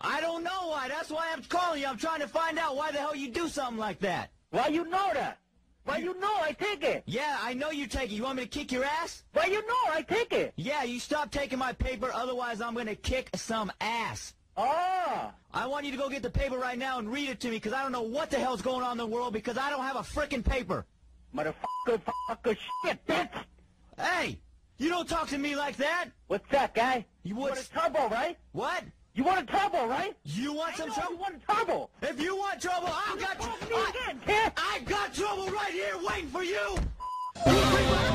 I don't know why. That's why I'm calling you. I'm trying to find out why the hell you do something like that. Why you know that? Why you know I take it? Yeah, I know you take it. You want me to kick your ass? Why you know I take it? Yeah, you stop taking my paper, otherwise I'm gonna kick some ass. Oh. I want you to go get the paper right now and read it to me, because I don't know what the hell's going on in the world, because I don't have a frickin' paper. Motherfucker, shit, bitch! Hey! You don't talk to me like that! What's that, guy? You want a turbo, right? What? You want a turbo, right? You want some trouble? You want a turbo! If you want trouble, I've got... Talk to me again, kid! I've got trouble right here waiting for you!